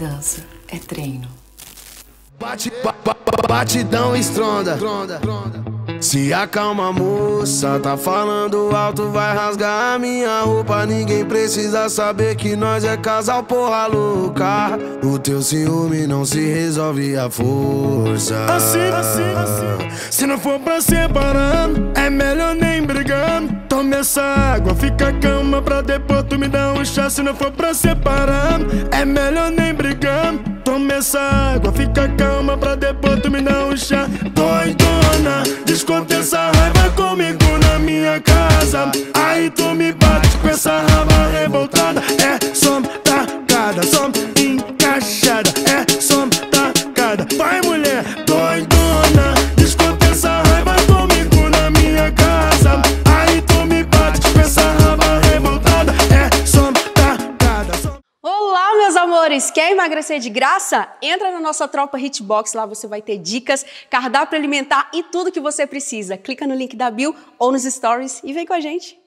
dança, é treino. Batidão estronda. Se acalma, moça, tá falando alto, vai rasgar a minha roupa. Ninguém precisa saber que nós é casal porra louca. O teu ciúme não se resolve à força. Assim. Se não for pra separar, é melhor nem brigar. Tome essa água, fica calma pra depois tu me dar um chá. Se não for pra separar, é melhor nem brigar. Tome essa água, fica calma pra depois tu me dar um chá. Doidona, desconta essa raiva comigo na minha casa. Aí tu me bate com essa raba revoltada. É som tacada, som encaixada. É som tacada, vai mulher doidona, desconta essa raiva comigo na minha casa. Aí tu me bate com essa raba revoltada. É som tacada, som... Olá, meus amores! Quer emagrecer de graça? Entra na nossa tropa Hitbox, lá você vai ter dicas, cardápio alimentar e tudo que você precisa. Clica no link da bio ou nos stories e vem com a gente!